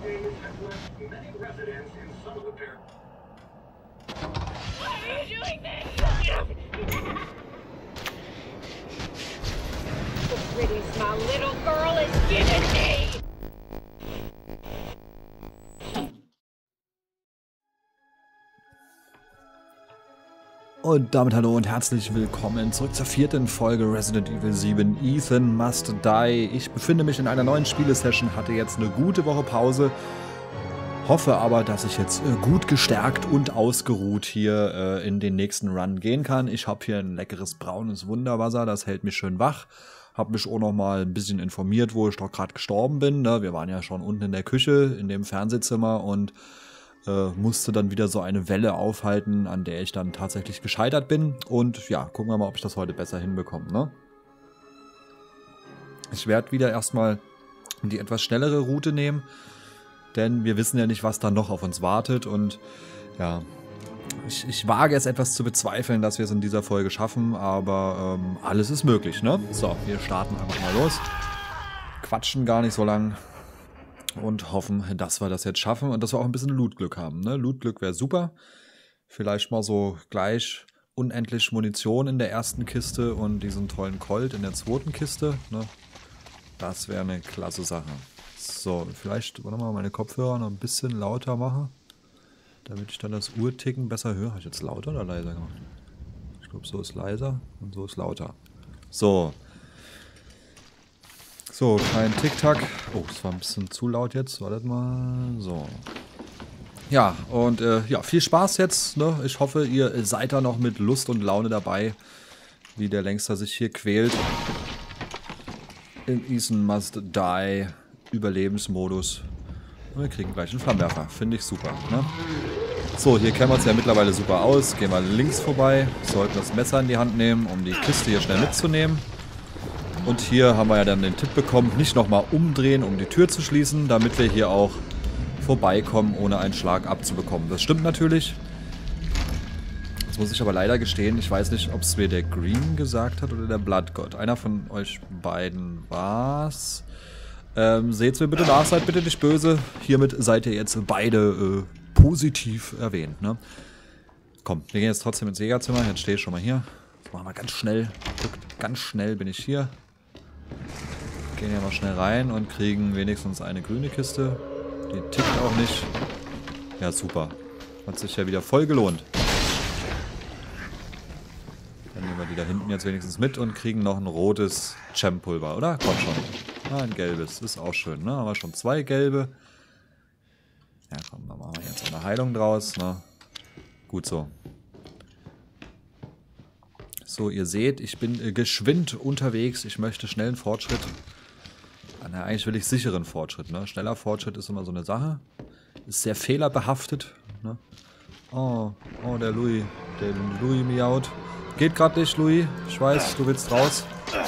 Und damit hallo und herzlich willkommen zurück zur 4. Folge Resident Evil 7 Ethan Must Die. Ich befinde mich in einer neuen Spielesession, hatte jetzt eine gute Woche Pause, hoffe aber, dass ich jetzt gut gestärkt und ausgeruht hier in den nächsten Run gehen kann. Ich habe hier ein leckeres braunes Wunderwasser, das hält mich schön wach. Habe mich auch noch mal ein bisschen informiert, wo ich doch gerade gestorben bin. Ne? Wir waren ja schon unten in der Küche, in dem Fernsehzimmer und musste dann wieder so eine Welle aufhalten, an der ich dann tatsächlich gescheitert bin. Und ja, gucken wir mal, ob ich das heute besser hinbekomme. Ne? Ich werde wieder erstmal die etwas schnellere Route nehmen, denn wir wissen ja nicht, was da noch auf uns wartet. Und ja, ich wage es etwas zu bezweifeln, dass wir es in dieser Folge schaffen, aber alles ist möglich. Ne? So, wir starten einfach mal los. Quatschen gar nicht so lang. Und hoffen, dass wir das jetzt schaffen und dass wir auch ein bisschen Lootglück haben. Ne? Lootglück wäre super. Vielleicht mal so gleich unendlich Munition in der ersten Kiste und diesen tollen Colt in der zweiten Kiste. Ne? Das wäre eine klasse Sache. So, vielleicht warte mal, meine Kopfhörer noch ein bisschen lauter machen, damit ich dann das Uhrticken besser höre. Habe ich jetzt lauter oder leiser gemacht? Ich glaube, so ist leiser und so ist lauter. So. So, kein Tick-Tack. Oh, das war ein bisschen zu laut jetzt. Wartet mal. So. Ja, und ja, viel Spaß jetzt. Ne? Ich hoffe, ihr seid da noch mit Lust und Laune dabei, wie der Längster sich hier quält. In Ethan Must Die Überlebensmodus. Und wir kriegen gleich einen Flammenwerfer. Finde ich super. Ne? So, hier kennen wir uns ja mittlerweile super aus. Gehen wir links vorbei. Sollten das Messer in die Hand nehmen, um die Kiste hier schnell mitzunehmen. Und hier haben wir ja dann den Tipp bekommen, nicht nochmal umdrehen, um die Tür zu schließen, damit wir hier auch vorbeikommen, ohne einen Schlag abzubekommen. Das stimmt natürlich. Das muss ich aber leider gestehen. Ich weiß nicht, ob es mir der Green gesagt hat oder der Bloodgod. Einer von euch beiden war's. Seht's mir bitte nach, seid bitte nicht böse. Hiermit seid ihr jetzt beide positiv erwähnt. Ne? Komm, wir gehen jetzt trotzdem ins Jägerzimmer. Jetzt stehe ich schon mal hier. Das machen wir ganz schnell. Guckt, ganz schnell bin ich hier. Gehen hier mal schnell rein und kriegen wenigstens eine grüne Kiste. Die tickt auch nicht. Ja, super. Hat sich ja wieder voll gelohnt. Dann nehmen wir die da hinten jetzt wenigstens mit und kriegen noch ein rotes Gem-Pulver, oder? Kommt schon. Ah, ein gelbes. Ist auch schön, ne? Haben wir schon 2 gelbe. Ja, komm, dann machen wir jetzt eine Heilung draus, ne? Gut so. So, ihr seht, ich bin geschwind unterwegs. Ich möchte schnellen Fortschritt. Na, eigentlich will ich sicheren Fortschritt. Ne? Schneller Fortschritt ist immer so eine Sache. Ist sehr fehlerbehaftet. Ne? Oh, der Louis. Der Louis miaut. Geht gerade nicht, Louis. Ich weiß, du willst raus.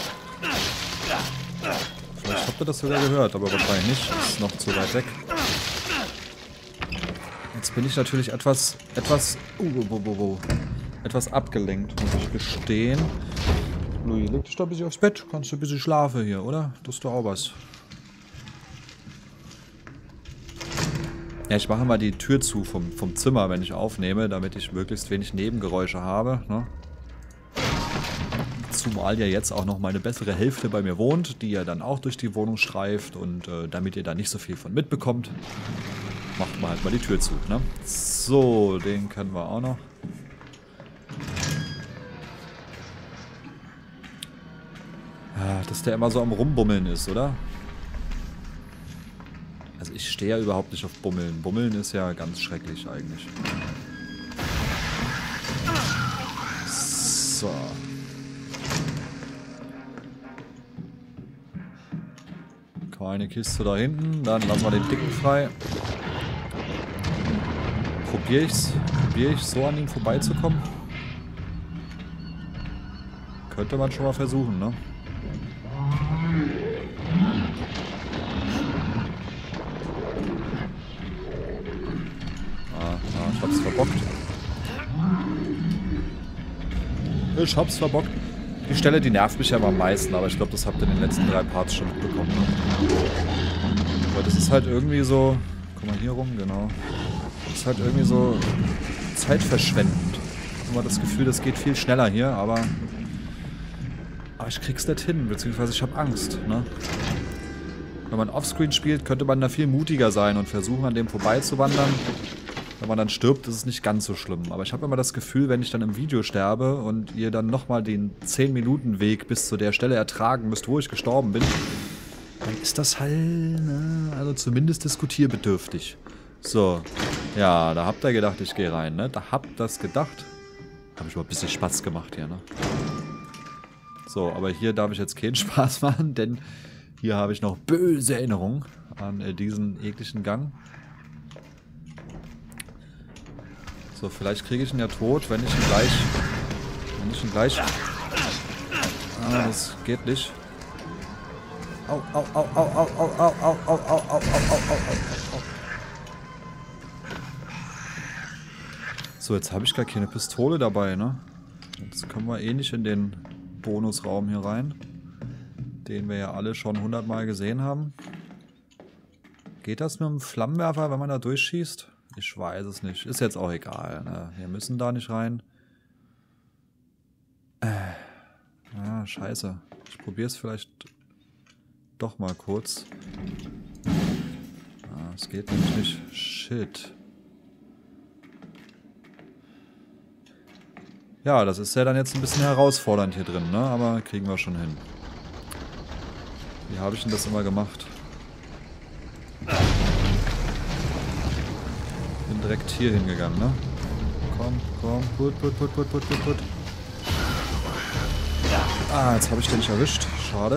Vielleicht habt ihr das sogar gehört, aber wahrscheinlich nicht. Ist noch zu weit weg. Jetzt bin ich natürlich etwas abgelenkt, muss ich gestehen. Louis, leg dich doch ein bisschen aufs Bett. Kannst du ein bisschen schlafen hier, oder? Das ist doch auch was. Ja, ich mache mal die Tür zu vom Zimmer, wenn ich aufnehme, damit ich möglichst wenig Nebengeräusche habe. Ne? Zumal ja jetzt auch noch meine bessere Hälfte bei mir wohnt, die ja dann auch durch die Wohnung streift. Und damit ihr da nicht so viel von mitbekommt, macht man halt mal die Tür zu. Ne? So, den können wir auch noch. Dass der immer so am Rumbummeln ist, oder? Also ich stehe ja überhaupt nicht auf Bummeln. Bummeln ist ja ganz schrecklich eigentlich. So. Keine Kiste da hinten. Dann lassen wir den Dicken frei. Probiere ich so an ihm vorbeizukommen? Könnte man schon mal versuchen, ne? Ich hab's verbockt. Ich hab's verbockt. Die Stelle, die nervt mich ja am meisten, aber ich glaube, das habt ihr in den letzten 3 Parts schon mitbekommen. Aber das ist halt irgendwie so, Guck mal hier rum, genau. Das ist halt irgendwie so zeitverschwendend. Immer das Gefühl, das geht viel schneller hier, aber ich krieg's nicht hin, beziehungsweise ich habe Angst, ne? Wenn man Offscreen spielt, könnte man da viel mutiger sein und versuchen, an dem vorbeizuwandern. Wenn man dann stirbt, ist es nicht ganz so schlimm. Aber ich habe immer das Gefühl, wenn ich dann im Video sterbe und ihr dann nochmal den 10-Minuten-Weg bis zu der Stelle ertragen müsst, wo ich gestorben bin, dann ist das halt, ne, also zumindest diskutierbedürftig. So, ja, da habt ihr gedacht, ich gehe rein, ne? Da habt ihr das gedacht. Habe ich mal ein bisschen Spaß gemacht hier, ne? So, aber hier darf ich jetzt keinen Spaß machen, denn hier habe ich noch böse Erinnerungen an diesen ekligen Gang. So, vielleicht kriege ich ihn ja tot, wenn ich ihn gleich... Ah, das geht nicht. Au, au, au, au, au, au, au, au, au, au, au, au, au. So, jetzt habe ich gar keine Pistole dabei, ne? Jetzt können wir eh nicht in den Bonusraum hier rein. Den wir ja alle schon 100-mal gesehen haben. Geht das mit dem Flammenwerfer, wenn man da durchschießt? Ich weiß es nicht. Ist jetzt auch egal, ne? Wir müssen da nicht rein. Ah, scheiße. Ich probiere es vielleicht doch mal kurz. Ah, es geht nämlich nicht. Shit. Ja, das ist ja dann jetzt ein bisschen herausfordernd hier drin, ne? Aber kriegen wir schon hin. Wie habe ich denn das immer gemacht? Bin direkt hier hingegangen, ne? Komm, komm. Gut, gut, gut, gut, gut, gut, gut. Ah, jetzt habe ich den nicht erwischt. Schade.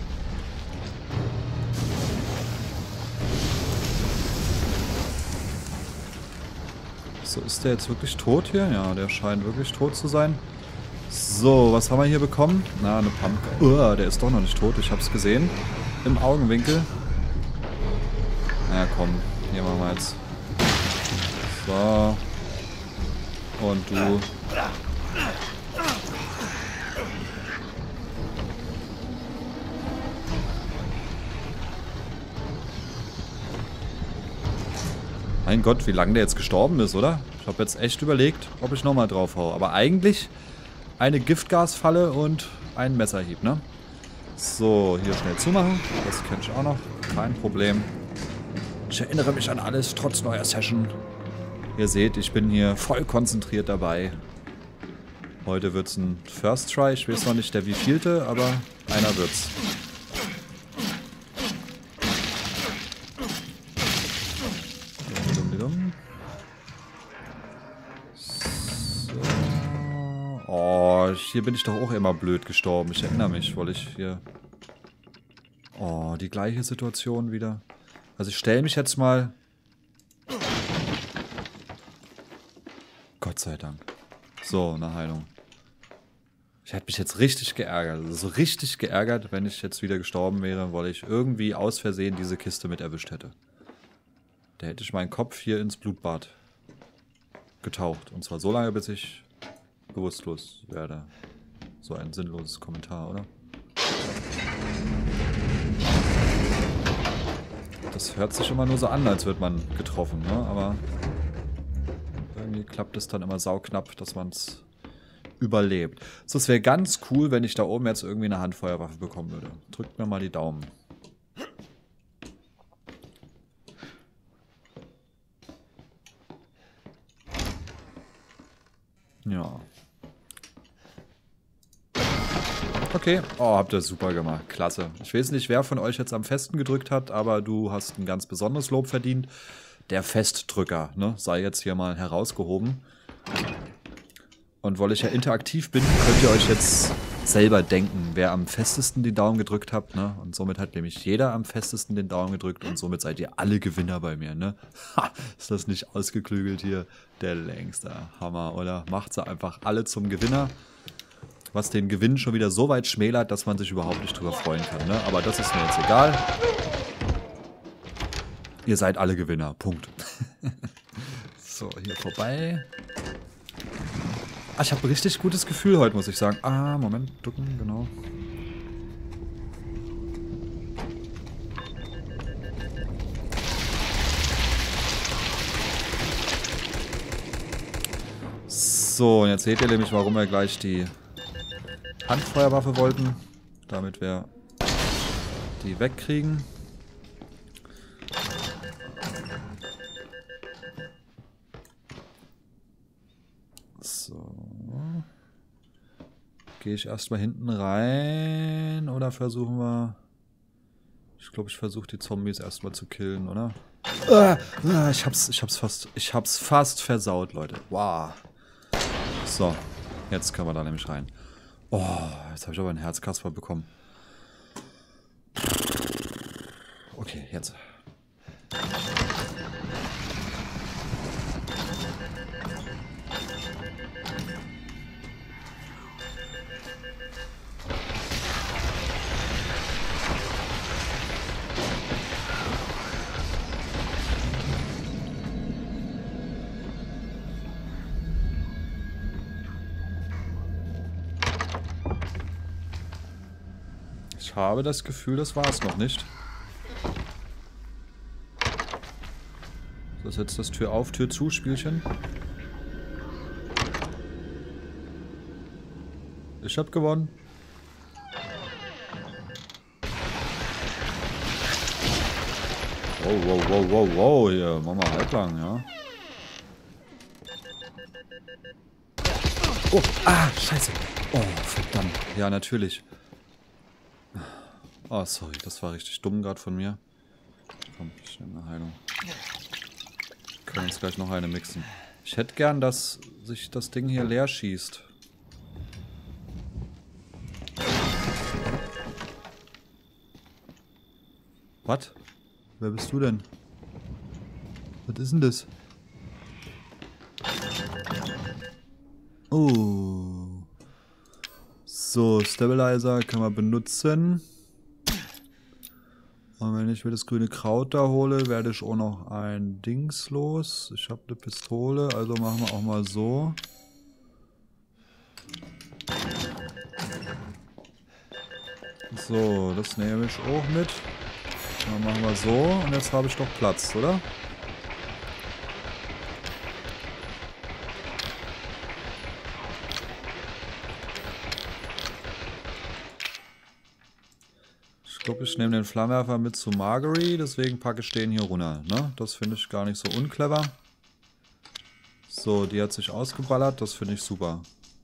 So, ist der jetzt wirklich tot hier? Ja, der scheint wirklich tot zu sein. So, was haben wir hier bekommen? Na, eine Pumpkin. Der ist doch noch nicht tot. Ich habe es gesehen. Im Augenwinkel. Na komm, hier machen wir jetzt. So. Und du. Mein Gott, wie lange der jetzt gestorben ist, oder? Ich habe jetzt echt überlegt, ob ich nochmal drauf hau. Aber eigentlich eine Giftgasfalle und ein Messerhieb, ne? So, hier schnell zumachen. Das kenne ich auch noch. Kein Problem. Ich erinnere mich an alles, trotz neuer Session. Ihr seht, ich bin hier voll konzentriert dabei. Heute wird's ein First Try. Ich weiß noch nicht der wievielte, aber einer wird's. Hier bin ich doch auch immer blöd gestorben. Ich erinnere mich, weil ich hier... Oh, die gleiche Situation wieder. Also ich stelle mich jetzt mal... Gott sei Dank. So, eine Heilung. Ich hätte mich jetzt richtig geärgert. Also so richtig geärgert, wenn ich jetzt wieder gestorben wäre, weil ich irgendwie aus Versehen diese Kiste mit erwischt hätte. Da hätte ich meinen Kopf hier ins Blutbad getaucht. Und zwar so lange, bis ich bewusstlos werde. So ein sinnloses Kommentar, oder? Das hört sich immer nur so an, als wird man getroffen, ne? Aber irgendwie klappt es dann immer sauknapp, dass man es überlebt. So, es wäre ganz cool, wenn ich da oben jetzt irgendwie eine Handfeuerwaffe bekommen würde. Drückt mir mal die Daumen. Ja. Okay. Oh, habt ihr super gemacht. Klasse. Ich weiß nicht, wer von euch jetzt am Festen gedrückt hat, aber du hast ein ganz besonderes Lob verdient. Der Festdrücker, ne? Sei jetzt hier mal herausgehoben. Und weil ich ja interaktiv bin, könnt ihr euch jetzt selber denken, wer am festesten den Daumen gedrückt hat, ne? Und somit hat nämlich jeder am festesten den Daumen gedrückt und somit seid ihr alle Gewinner bei mir, ne? Ha! Ist das nicht ausgeklügelt hier? Der längste Hammer, oder? Macht sie einfach alle zum Gewinner. Was den Gewinn schon wieder so weit schmälert, dass man sich überhaupt nicht drüber freuen kann, ne? Aber das ist mir jetzt egal. Ihr seid alle Gewinner. Punkt. So, hier vorbei. Ah, ich habe ein richtig gutes Gefühl heute, muss ich sagen. Ah, Moment, ducken, genau. So, und jetzt seht ihr nämlich, warum wir gleich die Handfeuerwaffe wollten. Damit wir die wegkriegen. So. Gehe ich erstmal hinten rein oder versuchen wir... Ich glaube, ich versuche die Zombies erstmal zu killen, oder? Ich hab's fast versaut, Leute. Wow. So, jetzt können wir da nämlich rein. Oh, jetzt habe ich aber einen Herzkasper bekommen. Okay, jetzt. Ich habe das Gefühl, das war es noch nicht. Das ist jetzt das Tür auf, Tür zu Spielchen. Ich habe gewonnen. Wow, wow, wow, wow, wow, hier, machen wir halblang, ja. Oh, scheiße. Oh, verdammt. Ja, natürlich. Oh, sorry, das war richtig dumm gerade von mir. Komm, ich nehme eine Heilung. Wir können uns gleich noch eine mixen. Ich hätte gern, dass sich das Ding hier leer schießt. Was? Wer bist du denn? Was ist denn das? Oh. So, Stabilizer können wir benutzen. Und wenn ich mir das grüne Kraut da hole, werde ich auch noch ein Dings los. Ich habe eine Pistole, also machen wir auch mal so. So, das nehme ich auch mit. Dann machen wir so und jetzt habe ich doch Platz, oder? Ich glaube, ich nehme den Flammenwerfer mit zu Margery, deswegen packe ich den hier runter. Ne? Das finde ich gar nicht so unclever. So, die hat sich ausgeballert, das finde ich super.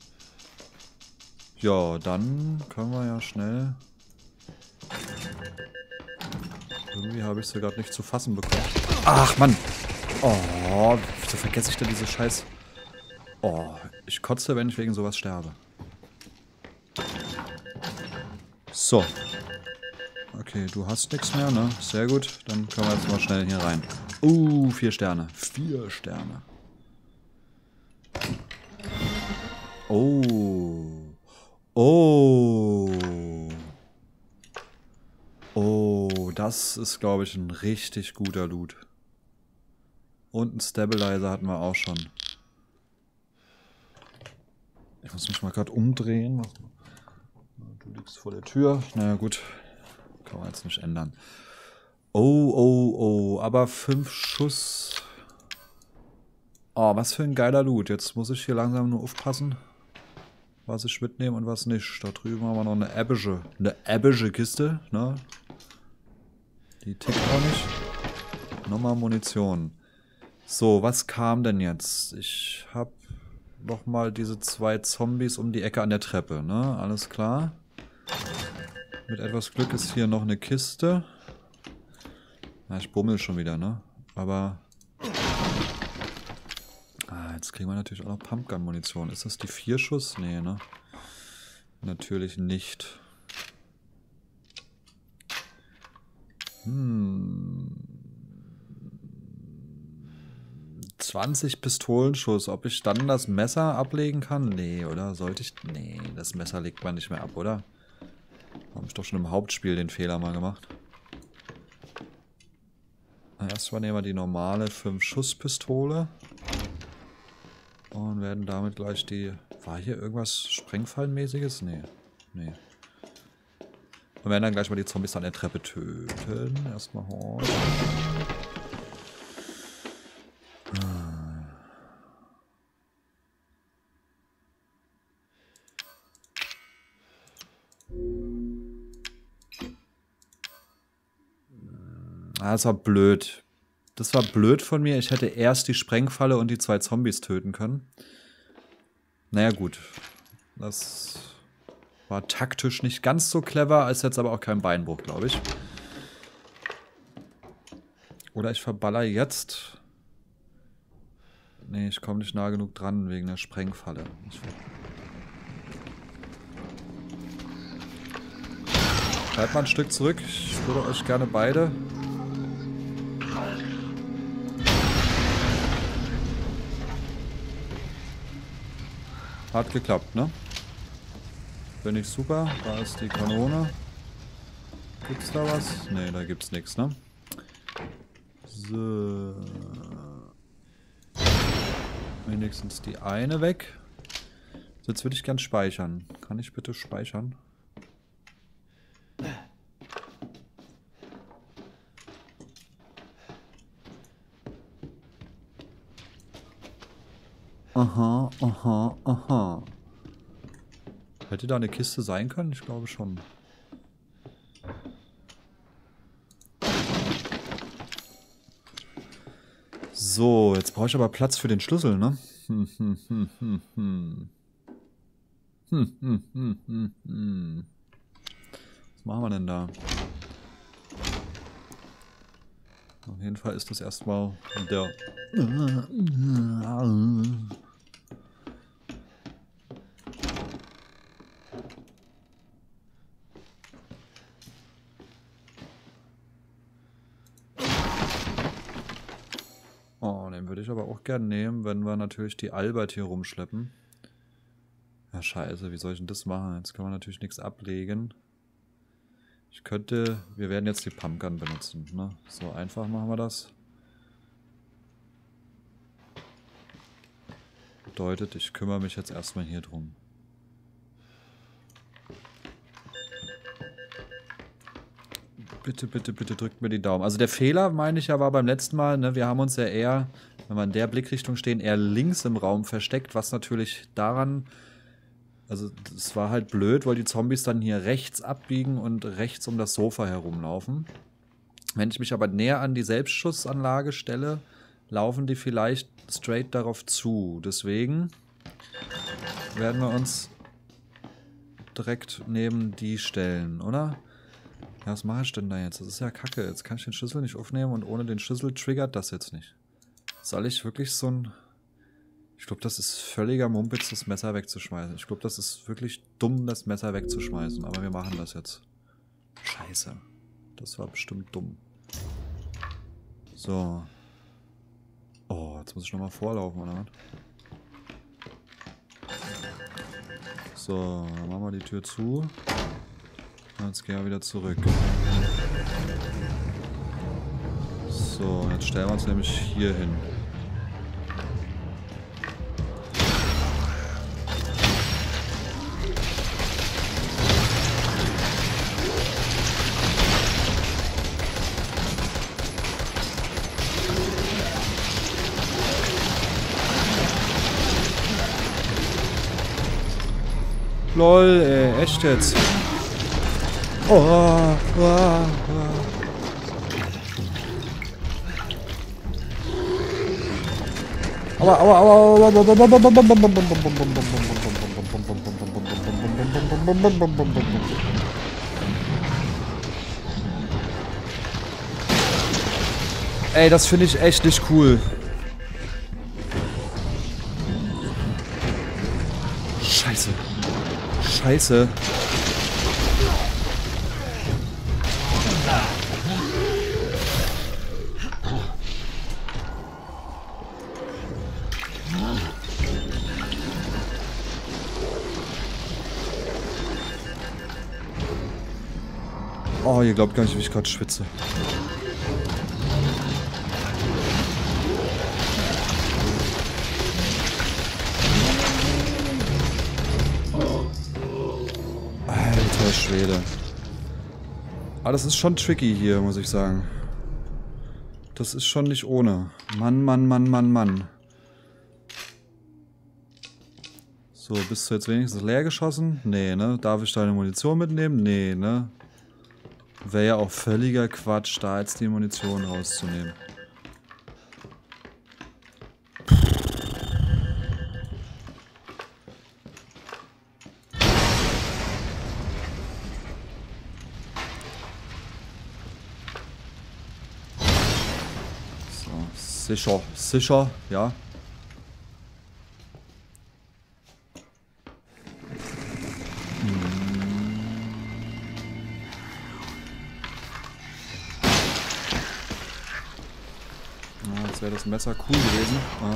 Ja, dann können wir ja schnell... Irgendwie habe ich sie gerade nicht zu fassen bekommen. Ach, Mann! Oh, wieso vergesse ich denn diese Scheiß... Oh, ich kotze, wenn ich wegen sowas sterbe. So. Okay, du hast nichts mehr, ne? Sehr gut. Dann können wir jetzt mal schnell hier rein. 4 Sterne. 4 Sterne. Oh. Oh. Oh, das ist, glaube ich, ein richtig guter Loot. Und einen Stabilizer hatten wir auch schon. Ich muss mich mal gerade umdrehen. Du liegst vor der Tür. Naja, gut. Kann man jetzt nicht ändern. Oh, oh, oh. Aber 5 Schuss. Oh, was für ein geiler Loot. Jetzt muss ich hier langsam nur aufpassen, was ich mitnehme und was nicht. Da drüben haben wir noch eine ebische Kiste, ne? Die tickt auch nicht. Nochmal Munition. So, was kam denn jetzt? Ich habe nochmal diese 2 Zombies um die Ecke an der Treppe, ne? Alles klar. Mit etwas Glück ist hier noch eine Kiste. Na, ich bummel schon wieder, ne? Aber... jetzt kriegen wir natürlich auch noch Pumpgun-Munition. Ist das die 4 Schuss? Nee, ne? Natürlich nicht. 20 Pistolenschuss. Ob ich dann das Messer ablegen kann? Nee, oder? Sollte ich... Nee, das Messer legt man nicht mehr ab, oder? Habe ich doch schon im Hauptspiel den Fehler mal gemacht. Erstmal nehmen wir die normale 5-Schuss-Pistole. Und werden damit gleich die... War hier irgendwas Sprengfallenmäßiges? Nee. Nee. Und werden dann gleich mal die Zombies an der Treppe töten. Erstmal horchen. Ah, das war blöd. Das war blöd von mir. Ich hätte erst die Sprengfalle und die 2 Zombies töten können. Naja, gut. Das war taktisch nicht ganz so clever, ist jetzt aber auch kein Beinbruch, glaube ich. Oder ich verballer jetzt. Nee, ich komme nicht nah genug dran wegen der Sprengfalle. Bleibt mal ein Stück zurück. Ich würde euch gerne beide. Hat geklappt, ne? Finde ich super. Da ist die Kanone. Gibt's da was? Ne, da gibt's nichts, ne? So. Wenigstens die eine weg. Jetzt würde ich gern speichern. Kann ich bitte speichern? Aha, aha, aha. Hätte da eine Kiste sein können? Ich glaube schon. So, jetzt brauche ich aber Platz für den Schlüssel, ne? Was machen wir denn da? Auf jeden Fall ist das erstmal der... Oh, den würde ich aber auch gern nehmen, wenn wir natürlich die Albert hier rumschleppen. Ja, scheiße, wie soll ich denn das machen? Jetzt kann man natürlich nichts ablegen. Ich könnte... Wir werden jetzt die Pumpgun benutzen, ne? So einfach machen wir das. Bedeutet, ich kümmere mich jetzt erstmal hier drum. Bitte, bitte, bitte drückt mir die Daumen. Also der Fehler, meine ich ja, war beim letzten Mal, ne, wir haben uns ja eher, wenn wir in der Blickrichtung stehen, eher links im Raum versteckt, was natürlich daran, also es war halt blöd, weil die Zombies dann hier rechts abbiegen und rechts um das Sofa herumlaufen. Wenn ich mich aber näher an die Selbstschussanlage stelle, laufen die vielleicht straight darauf zu. Deswegen werden wir uns direkt neben die stellen, oder? Ja, was mache ich denn da jetzt? Das ist ja kacke. Jetzt kann ich den Schlüssel nicht aufnehmen und ohne den Schlüssel triggert das jetzt nicht. Soll ich wirklich so ein... Ich glaube, das ist völliger Mumpitz, das Messer wegzuschmeißen. Ich glaube, das ist wirklich dumm, das Messer wegzuschmeißen. Aber wir machen das jetzt. Scheiße. Das war bestimmt dumm. So. Oh, jetzt muss ich nochmal vorlaufen, oder was? So, dann machen wir die Tür zu. Jetzt gehen wir wieder zurück. So, jetzt stellen wir uns nämlich hier hin. LOL, ey, echt jetzt? Oh, oh, oh. Aua, aua, aua, ey, das finde ich echt nicht cool. Scheiße. Scheiße. Oh, ihr glaubt gar nicht, wie ich gerade schwitze. Alter Schwede. Aber das ist schon tricky hier, muss ich sagen. Das ist schon nicht ohne. Mann, Mann, Mann, Mann, Mann. So, bist du jetzt wenigstens leer geschossen? Nee, ne? Darf ich deine Munition mitnehmen? Nee, ne? Wäre ja auch völliger Quatsch, da jetzt die Munition rauszunehmen. So, sicher, sicher, ja. Jetzt wäre das Messer cool gewesen.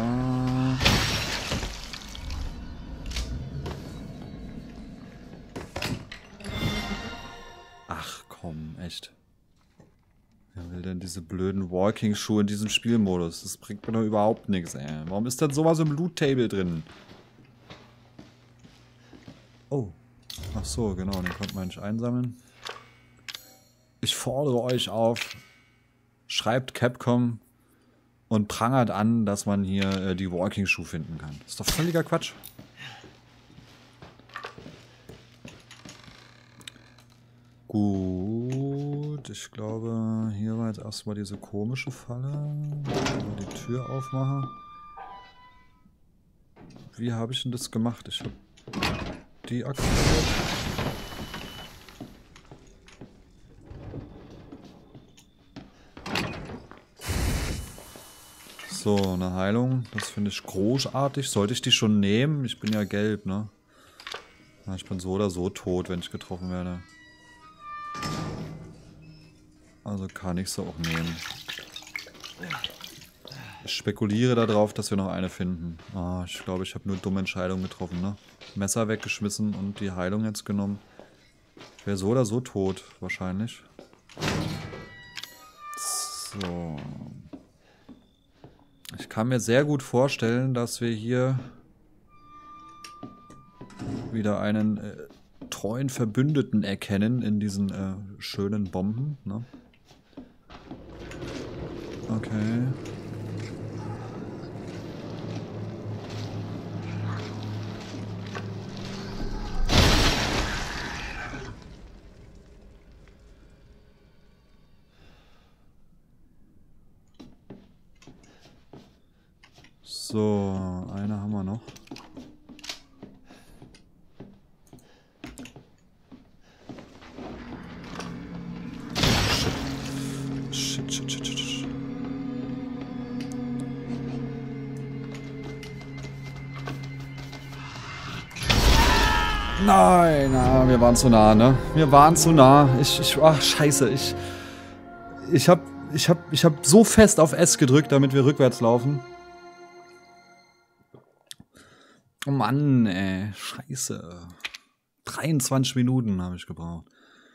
Ach komm, echt. Wer will denn diese blöden Walking-Schuhe in diesem Spielmodus? Das bringt mir doch überhaupt nichts, ey. Warum ist denn sowas im Loot-Table drin? Oh. Ach so, genau, den konnte man nicht einsammeln. Ich fordere euch auf, schreibt Capcom und prangert an, dass man hier die Walking-Schuhe finden kann. Das ist doch völliger Quatsch. Gut, ich glaube, hier war jetzt erstmal diese komische Falle. Mal die Tür aufmachen. Wie habe ich denn das gemacht? Ich habe die aktiviert. So, eine Heilung. Das finde ich großartig. Sollte ich die schon nehmen? Ich bin ja gelb, ne? Ja, ich bin so oder so tot, wenn ich getroffen werde. Also kann ich sie auch nehmen. Ich spekuliere darauf, dass wir noch eine finden. Ah, ich glaube, ich habe nur dumme Entscheidungen getroffen, ne? Messer weggeschmissen und die Heilung jetzt genommen. Ich wäre so oder so tot, wahrscheinlich. So. Ich kann mir sehr gut vorstellen, dass wir hier wieder einen treuen Verbündeten erkennen in diesen schönen Bomben, ne? Okay. So, eine haben wir noch. Shit. Nein, wir waren zu nah, ne? Wir waren zu nah. Ach, scheiße, ich hab so fest auf S gedrückt, damit wir rückwärts laufen. Oh Mann, ey, scheiße. 23 Minuten habe ich gebraucht.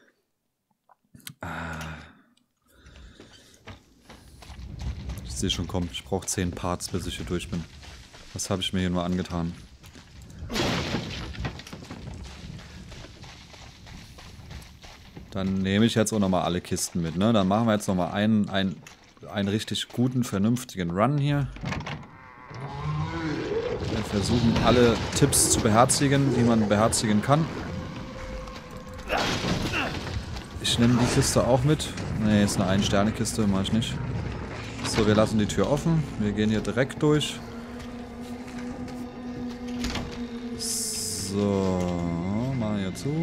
Ich sehe schon, komm, ich brauche 10 Parts, bis ich hier durch bin. Was habe ich mir hier nur angetan? Dann nehme ich jetzt auch nochmal alle Kisten mit, ne? Dann machen wir jetzt nochmal einen richtig guten, vernünftigen Run hier. Wir versuchen alle Tipps zu beherzigen, die man beherzigen kann. Ich nehme die Kiste auch mit. Ne, ist eine 1-Sterne-Kiste, mache ich nicht. So, wir lassen die Tür offen. Wir gehen hier direkt durch. So, machen hier zu.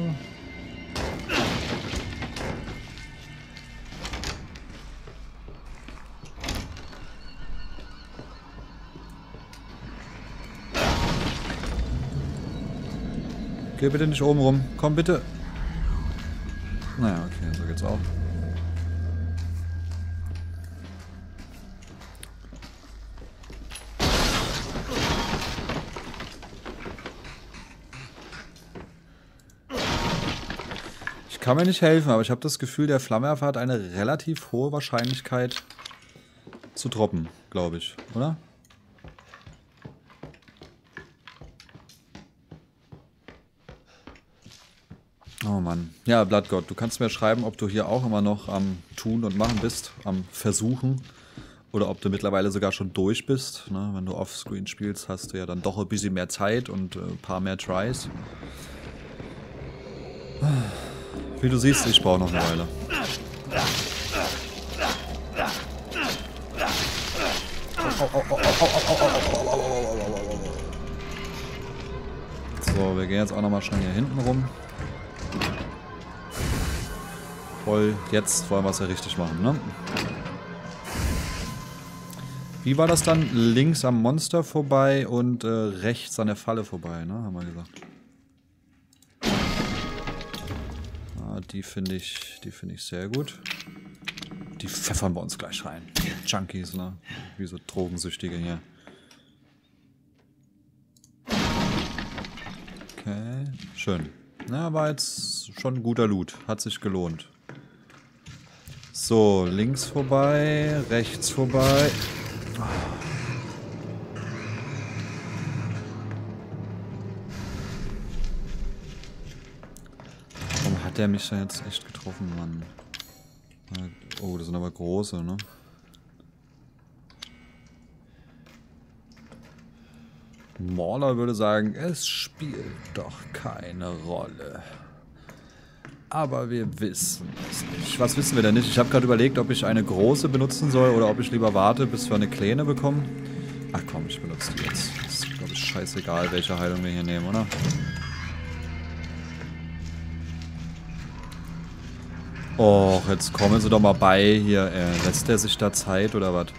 Geh bitte nicht oben rum. Komm bitte. Naja, okay, so geht's auch. Ich kann mir nicht helfen, aber ich habe das Gefühl, der Flammenwerfer hat eine relativ hohe Wahrscheinlichkeit zu droppen, glaube ich, oder? Oh Mann. Ja, Bloodgod, du kannst mir schreiben, ob du hier auch immer noch am Tun und Machen bist, am Versuchen. Oder ob du mittlerweile sogar schon durch bist. Ne? Wenn du Offscreen spielst, hast du ja dann doch ein bisschen mehr Zeit und ein paar mehr Tries. Wie du siehst, ich brauche noch eine Weile. So, wir gehen jetzt auch nochmal schnell hier hinten rum. Voll, jetzt wollen wir es ja richtig machen, ne? Wie war das dann? Links am Monster vorbei und rechts an der Falle vorbei, ne? Haben wir gesagt. Ah, die finde ich sehr gut. Die pfeffern wir uns gleich rein. Junkies, ne? Wie so Drogensüchtige hier. Okay, schön. Na, war jetzt schon ein guter Loot. Hat sich gelohnt. So, links vorbei, rechts vorbei. Warum hat der mich da jetzt echt getroffen, Mann? Oh, das sind aber große, ne? Mauler würde sagen, es spielt doch keine Rolle. Aber wir wissen es nicht. Was wissen wir denn nicht? Ich habe gerade überlegt, ob ich eine große benutzen soll oder ob ich lieber warte, bis wir eine kleine bekommen. Ach komm, ich benutze die jetzt. Ist, glaube ich, scheißegal, welche Heilung wir hier nehmen, oder? Och, jetzt kommen sie doch mal bei hier. Lässt der sich da Zeit oder was?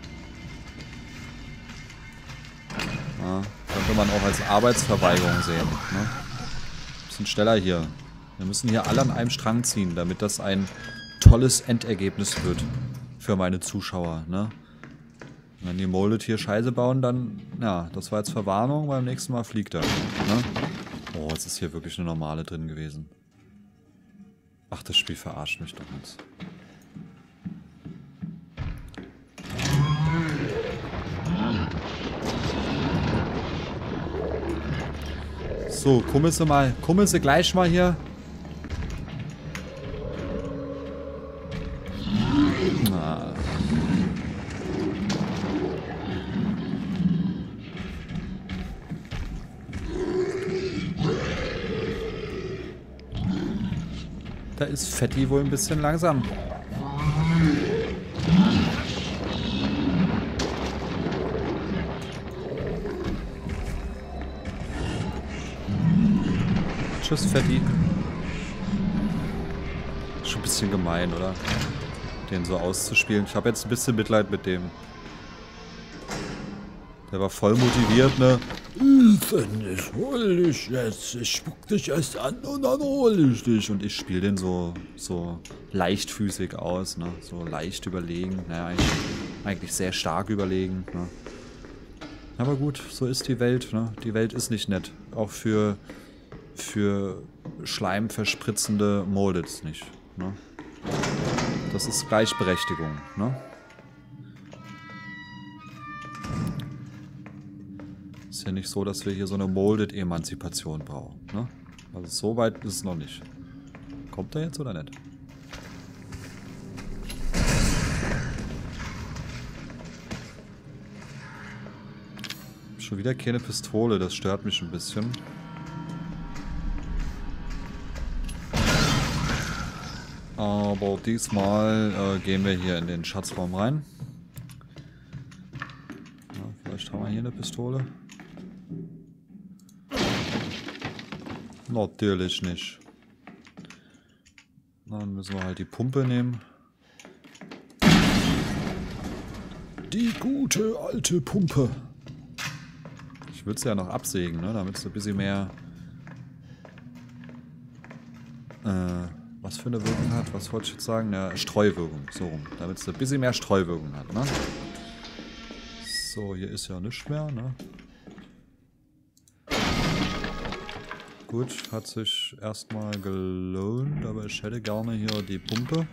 Ja, könnte man auch als Arbeitsverweigerung sehen. Ne? Bisschen schneller hier. Wir müssen hier alle an einem Strang ziehen, damit das ein tolles Endergebnis wird für meine Zuschauer. Ne? Wenn die Molded hier Scheiße bauen, dann, ja, das war jetzt Verwarnung, beim nächsten Mal fliegt er. Ne? Oh, jetzt ist hier wirklich eine normale drin gewesen. Ach, das Spiel verarscht mich doch jetzt. So, kummeln Sie gleich mal hier. Na. Da ist Fetti wohl ein bisschen langsam. Tschüss, Fetti. Schon ein bisschen gemein, oder? Den so auszuspielen. Ich habe jetzt ein bisschen Mitleid mit dem. Der war voll motiviert, ne? Ich hol dich jetzt. Ich spuck dich erst an und dann hol ich dich. Und ich spiele den so leichtfüßig aus, ne? So leicht überlegen. Naja, eigentlich sehr stark überlegen, ne? Aber gut, so ist die Welt, ne? Die Welt ist nicht nett. Auch für Schleim verspritzende Moldeds nicht, ne? Das ist Gleichberechtigung, ne? Ist ja nicht so, dass wir hier so eine Molded-Emanzipation brauchen, ne? Also so weit ist es noch nicht. Kommt er jetzt oder nicht? Schon wieder keine Pistole, das stört mich ein bisschen. Aber diesmal gehen wir hier in den Schatzraum rein. Ja, vielleicht haben wir hier eine Pistole. Natürlich nicht. Dann müssen wir halt die Pumpe nehmen. Die gute alte Pumpe. Ich würde es ja noch absägen, ne? Damit es ein bisschen mehr... was für eine Wirkung hat? Was wollte ich jetzt sagen? Ja, Streuwirkung. So rum. Damit es ein bisschen mehr Streuwirkung hat, ne? So, hier ist ja nichts mehr, ne? Gut, hat sich erstmal gelohnt, aber ich hätte gerne hier die Pumpe.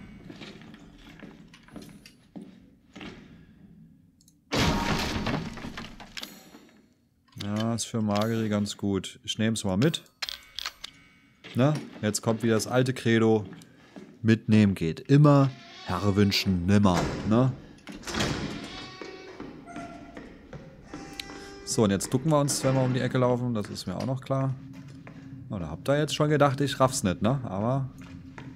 Ja, ist für Mageri ganz gut. Ich nehme es mal mit. Na, jetzt kommt wieder das alte Credo. Mitnehmen geht immer, Herr wünschen nimmer, ne? So, und jetzt ducken wir uns, wenn wir um die Ecke laufen. Das ist mir auch noch klar. Oh, da habt ihr jetzt schon gedacht, ich raff's nicht, ne? Aber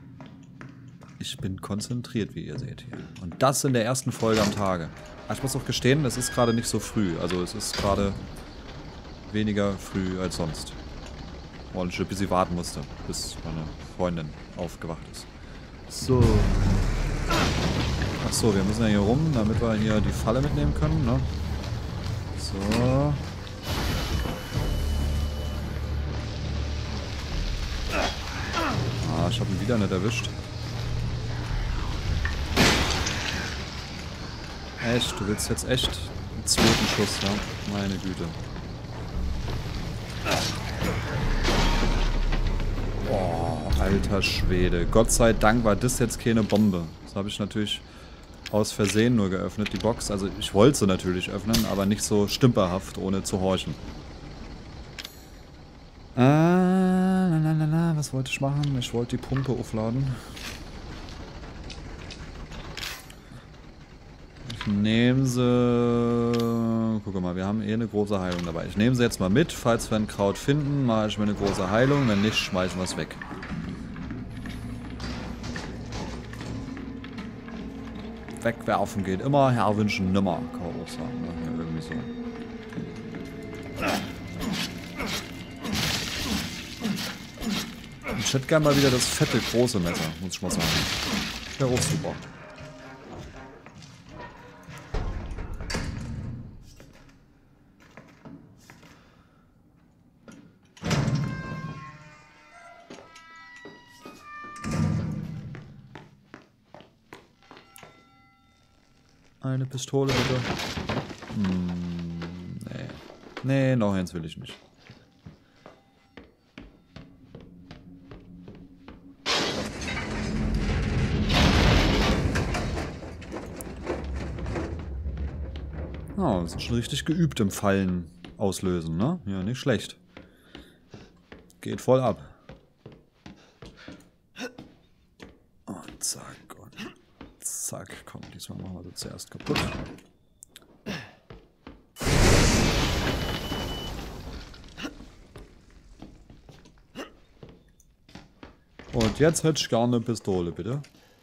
Ich bin konzentriert, wie ihr seht hier. Und das in der ersten Folge am Tage. Ich muss auch gestehen, es ist gerade nicht so früh. Also es ist gerade weniger früh als sonst. Und ich ein bisschen warten musste, bis meine Freundin aufgewacht ist. So. Achso, wir müssen ja hier rum, damit wir hier die Falle mitnehmen können, ne? So. Ah, ich habe ihn wieder nicht erwischt. Echt? Du willst jetzt echt einen zweiten Schuss, ja? Meine Güte. Boah, alter Schwede. Gott sei Dank war das jetzt keine Bombe. Das habe ich natürlich aus Versehen nur geöffnet, die Box. Also ich wollte sie natürlich öffnen, aber nicht so stümperhaft, ohne zu horchen. Was wollte ich machen? Ich wollte die Pumpe aufladen. Ich nehme sie... Guck mal, wir haben eh eine große Heilung dabei. Ich nehme sie jetzt mal mit. Falls wir ein Kraut finden, mache ich mir eine große Heilung. Wenn nicht, schmeißen wir es weg. Wegwerfen geht immer, herwünschen nimmer. Kann man auch sagen, ne? Ja, irgendwie so. Ich hätte gerne mal wieder das fette, große Messer, muss ich mal sagen. Wäre auch super. Eine Pistole bitte. Nee. Nee, noch eins will ich nicht. Oh, wir sind schon richtig geübt im Fallen auslösen, ne? Ja, nicht schlecht. Geht voll ab. Und zack, und zack. Komm, diesmal machen wir das zuerst kaputt. Und jetzt hätte ich gerne eine Pistole, bitte.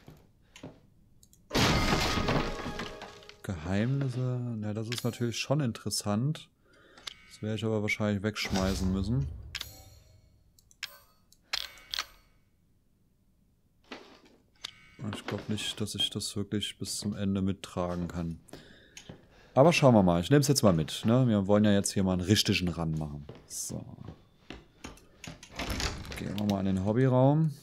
Geheimnisse, ja, das ist natürlich schon interessant. Das werde ich aber wahrscheinlich wegschmeißen müssen. Ich glaube nicht, dass ich das wirklich bis zum Ende mittragen kann. Aber schauen wir mal. Ich nehme es jetzt mal mit. Ne? Wir wollen ja jetzt hier mal einen richtigen Run machen. So. Gehen wir mal in den Hobbyraum.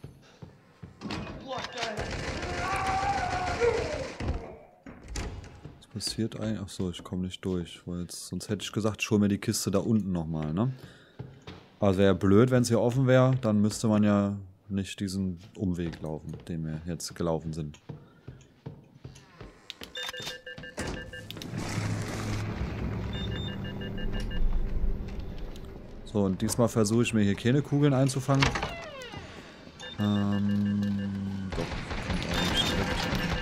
Was passiert eigentlich? Achso, ich komme nicht durch. Weil jetzt, sonst hätte ich gesagt, ich hole mir die Kiste da unten nochmal. Ne? Aber wäre blöd, wenn es hier offen wäre. Dann müsste man ja nicht diesen Umweg laufen, den wir jetzt gelaufen sind. So, und diesmal versuche ich mir hier keine Kugeln einzufangen. Doch, kommt eigentlich direkt.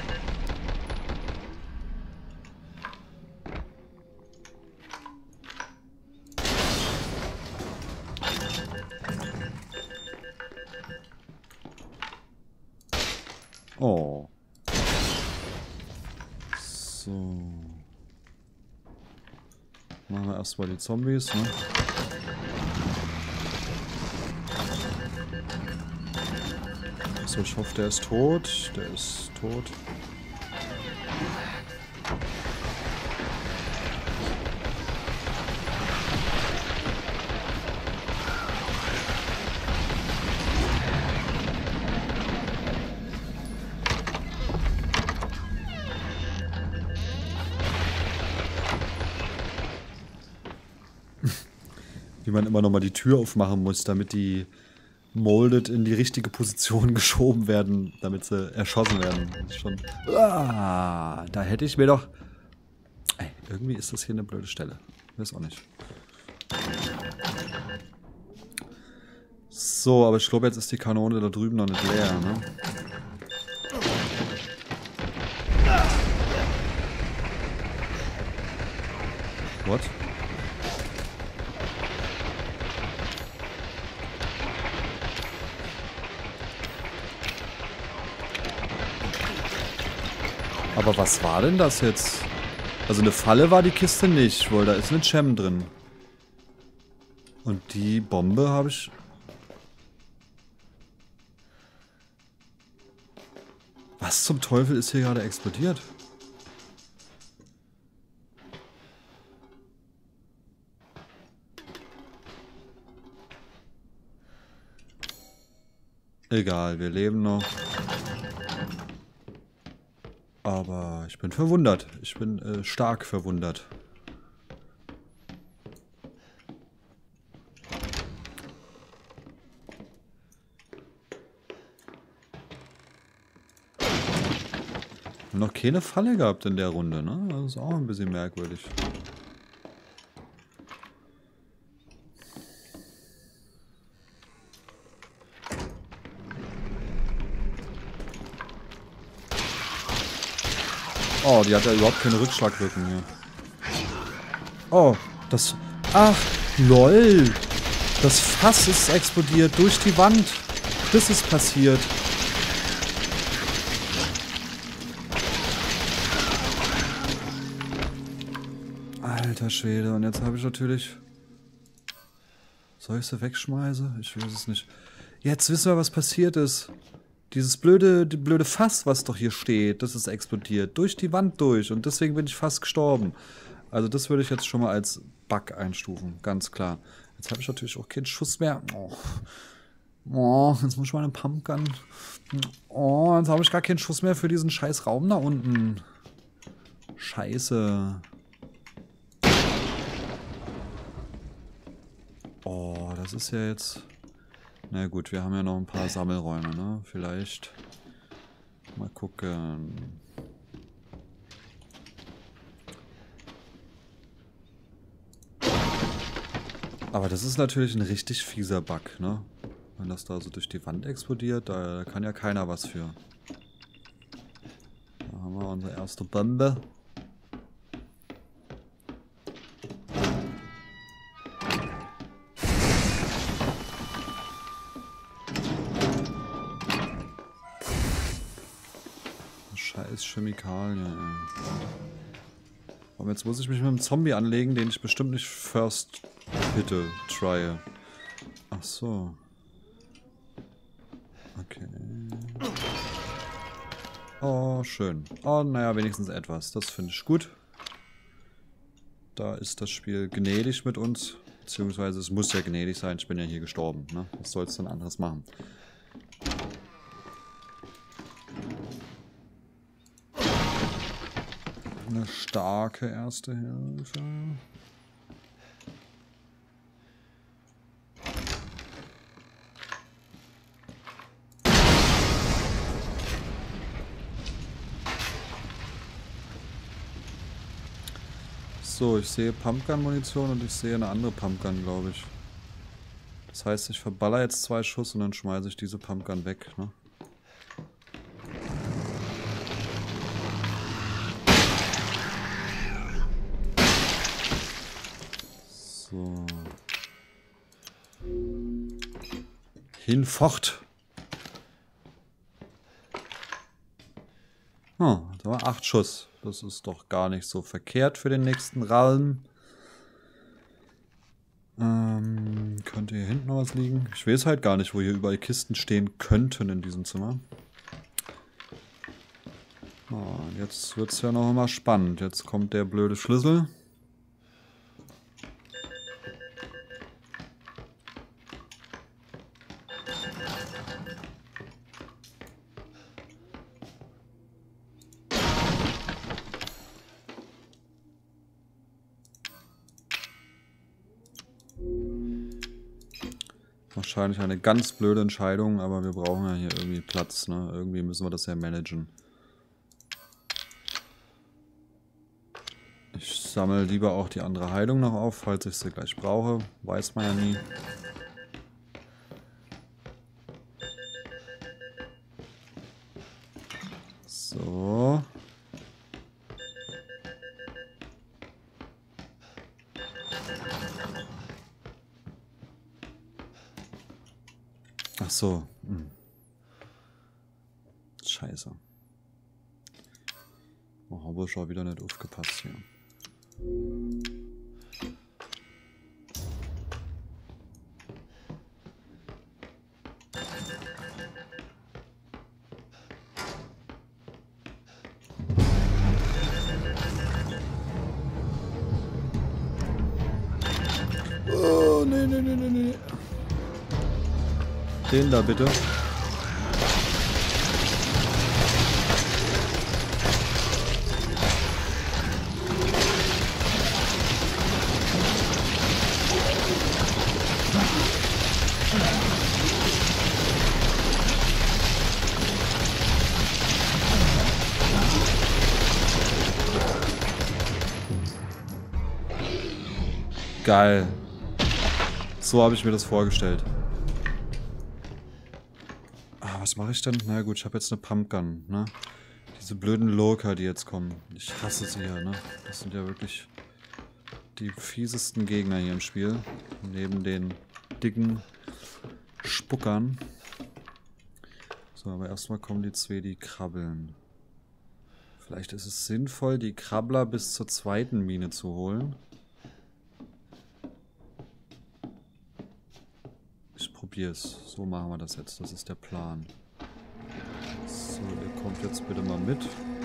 Oh. So. Machen wir erstmal die Zombies, ne? So, ich hoffe, der ist tot. Der ist tot. Wie man immer nochmal die Tür aufmachen muss, damit die Molded in die richtige Position geschoben werden, damit sie erschossen werden. Das ist schon... Ah, da hätte ich mir doch... Ey, irgendwie ist das hier eine blöde Stelle. Ich weiß auch nicht. So, aber ich glaube, jetzt ist die Kanone da drüben noch nicht leer, ne? What? Aber was war denn das jetzt? Also eine Falle war die Kiste nicht, weil da ist eine Gem drin. Und die Bombe habe ich... Was zum Teufel ist hier gerade explodiert? Egal, wir leben noch. Aber ich bin verwundert. Ich bin stark verwundert. Noch keine Falle gehabt in der Runde, ne? Das ist auch ein bisschen merkwürdig. Oh, die hat ja überhaupt keine Rückschlagwirkung hier. Oh, das... Ach, lol. Das Fass ist explodiert durch die Wand. Das ist passiert. Alter Schwede, und jetzt habe ich natürlich... Soll ich sie wegschmeißen? Ich weiß es nicht. Jetzt wissen wir, was passiert ist. Dieses blöde Fass, was doch hier steht, das ist explodiert. Durch die Wand durch. Und deswegen bin ich fast gestorben. Also das würde ich jetzt schon mal als Bug einstufen. Ganz klar. Jetzt habe ich natürlich auch keinen Schuss mehr. Oh, jetzt muss ich mal eine Pumpgun. Oh, jetzt habe ich gar keinen Schuss mehr für diesen scheiß Raum da unten. Scheiße. Oh, das ist ja jetzt... Na gut, wir haben ja noch ein paar Sammelräume, ne? Vielleicht... Mal gucken. Aber das ist natürlich ein richtig fieser Bug, ne? Wenn das da so durch die Wand explodiert, da kann ja keiner was für. Da haben wir unsere erste Bombe. Scheiß Chemikalien, ey. Und jetzt muss ich mich mit einem Zombie anlegen, den ich bestimmt nicht first hitte, trye. Ach so. Okay. Oh, schön. Oh, naja, wenigstens etwas. Das finde ich gut. Da ist das Spiel gnädig mit uns. Beziehungsweise es muss ja gnädig sein. Ich bin ja hier gestorben, ne? Was soll es denn anderes machen? Eine starke erste Hilfe. So, ich sehe Pumpgun-Munition und ich sehe eine andere Pumpgun, glaube ich. Das heißt, ich verballer jetzt 2 Schuss und dann schmeiße ich diese Pumpgun weg, ne? So. Hinfort! Oh, da war 8 Schuss. Das ist doch gar nicht so verkehrt für den nächsten Raum. Könnte hier hinten noch was liegen? Ich weiß halt gar nicht, wo hier überall Kisten stehen könnten in diesem Zimmer. Oh, jetzt wird es ja noch mal spannend. Jetzt kommt der blöde Schlüssel. Wahrscheinlich eine ganz blöde Entscheidung, aber wir brauchen ja hier irgendwie Platz, ne? Irgendwie müssen wir das ja managen. Ich sammle lieber auch die andere Heilung noch auf, falls ich sie gleich brauche. Weiß man ja nie. So. Ach so. Scheiße. Oh, habe ich auch wieder nicht aufgepasst hier. Oh, nee. Den da bitte. Geil. So habe ich mir das vorgestellt. Ah, was mache ich denn? Na gut, ich habe jetzt eine Pumpgun, ne? Diese blöden Lurker, die jetzt kommen. Ich hasse sie ja, ne? Das sind ja wirklich die fiesesten Gegner hier im Spiel. Neben den dicken Spuckern. So, aber erstmal kommen die zwei, die krabbeln. Vielleicht ist es sinnvoll, die Krabbler bis zur zweiten Mine zu holen. Ich probiere es. So machen wir das jetzt. Das ist der Plan. So, ihr kommt jetzt bitte mal mit.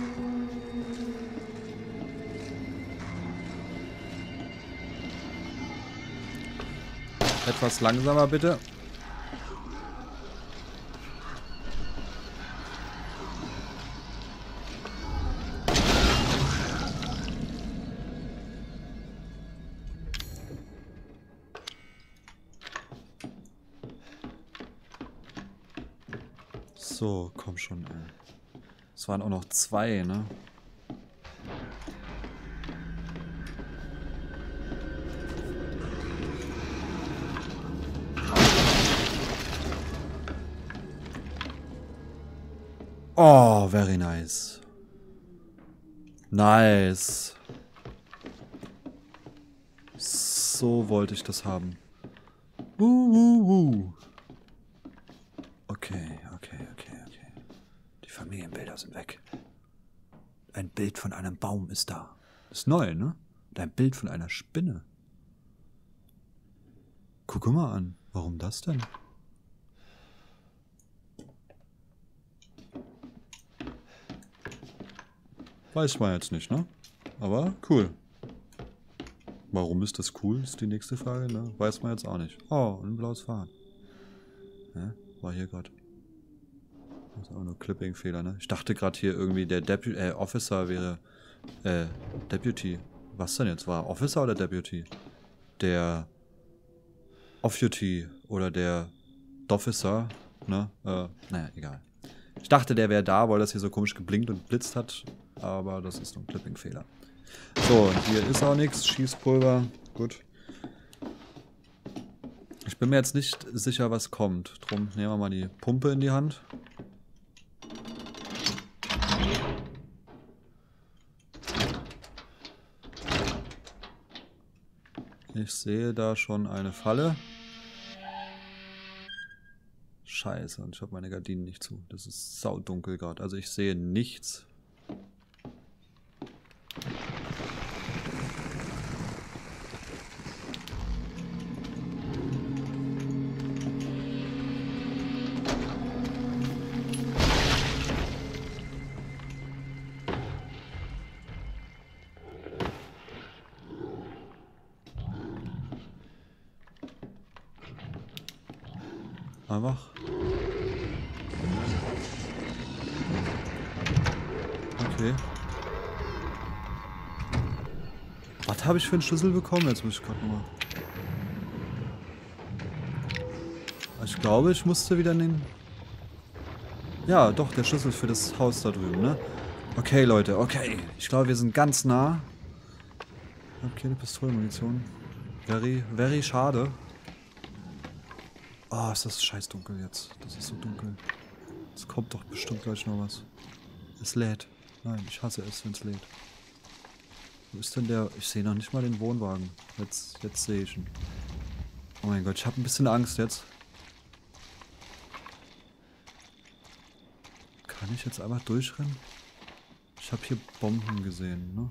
Etwas langsamer bitte. So, komm schon, ey. Es waren auch noch zwei, ne? Oh, very nice. Nice. So wollte ich das haben. Okay. Die Familienbilder sind weg. Ein Bild von einem Baum ist da. Ist neu, ne? Und ein Bild von einer Spinne. Guck mal an. Warum das denn? Weiß man jetzt nicht, ne? Aber cool. Warum ist das cool, ist die nächste Frage, ne? Weiß man jetzt auch nicht. Oh, ein blaues Fahrrad. Ja, war hier gerade. Das ist auch nur Clipping-Fehler, ne? Ich dachte gerade hier irgendwie der Officer wäre Deputy. Was denn jetzt? War Officer oder Deputy? Der Off-Duty oder der Dofficer, ne? Naja, egal. Ich dachte, der wäre da, weil das hier so komisch geblinkt und blitzt hat. Aber das ist nur ein Clipping-Fehler. So, hier ist auch nichts. Schießpulver. Gut. Ich bin mir jetzt nicht sicher, was kommt. Drum nehmen wir mal die Pumpe in die Hand. Ich sehe da schon eine Falle. Scheiße, und ich habe meine Gardinen nicht zu. Das ist saudunkel gerade. Also ich sehe nichts. Einfach. Okay. Was habe ich für einen Schlüssel bekommen? Jetzt muss ich gerade nochmal. Ich glaube, ich musste wieder in den... Ja, doch, der Schlüssel für das Haus da drüben, ne? Okay, Leute, okay. Ich glaube, wir sind ganz nah. Ich habe keine Pistolenmunition. Very schade. Oh, ist das scheiß dunkel jetzt. Das ist so dunkel. Es kommt doch bestimmt gleich noch was. Es lädt. Nein, ich hasse es, wenn es lädt. Wo ist denn der... Ich sehe noch nicht mal den Wohnwagen. Jetzt sehe ich ihn. Oh mein Gott, ich habe ein bisschen Angst jetzt. Kann ich jetzt einfach durchrennen? Ich habe hier Bomben gesehen, ne?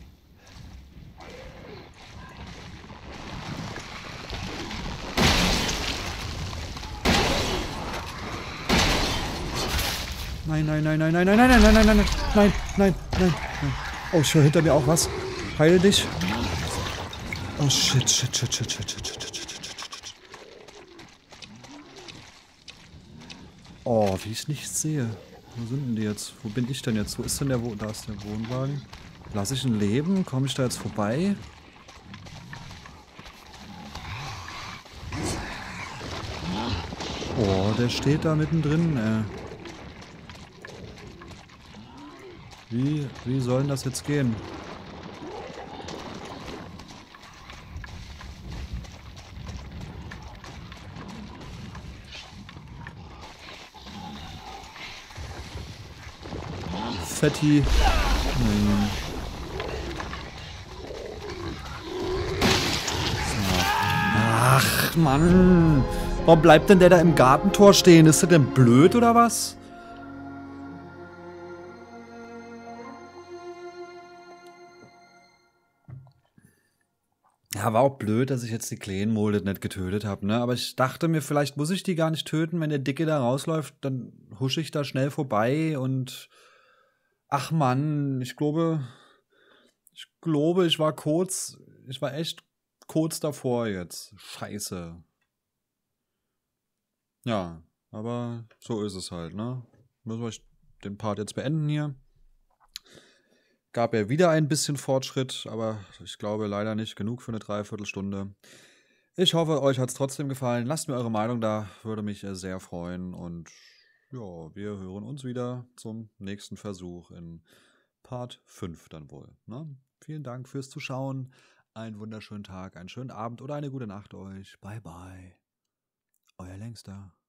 Nein, nein, nein, nein, nein, nein, nein, nein, nein, nein, nein, nein, nein, nein, nein. Oh, ich höre hinter mir auch was. Heil dich. Oh, shit, shit, shit, shit, shit, shit, shit, shit, shit, shit. Oh, wie ich nichts sehe. Wo sind denn die jetzt? Wo bin ich denn jetzt? Wo ist denn der Da ist der Wohnwagen. Lasse ich ihn leben? Komme ich da jetzt vorbei? Oh, der steht da mittendrin, Wie soll denn das jetzt gehen? Fetti. Nein. So. Ach, Mann. Warum bleibt denn der da im Gartentor stehen? Ist der denn blöd oder was? Ja, war auch blöd, dass ich jetzt die Kleinen Moldet nicht getötet habe, ne? Aber ich dachte mir, vielleicht muss ich die gar nicht töten. Wenn der Dicke da rausläuft, dann husche ich da schnell vorbei und... Ach Mann, ich glaube, ich war kurz... Ich war echt kurz davor jetzt. Scheiße. Ja, aber so ist es halt, ne? Müssen wir den Part jetzt beenden hier. Gab ja wieder ein bisschen Fortschritt, aber ich glaube leider nicht genug für eine Dreiviertelstunde. Ich hoffe, euch hat es trotzdem gefallen. Lasst mir eure Meinung da, würde mich sehr freuen. Und ja, wir hören uns wieder zum nächsten Versuch in Part 5 dann wohl. Ne? Vielen Dank fürs Zuschauen. Einen wunderschönen Tag, einen schönen Abend oder eine gute Nacht euch. Bye bye. Euer Längster.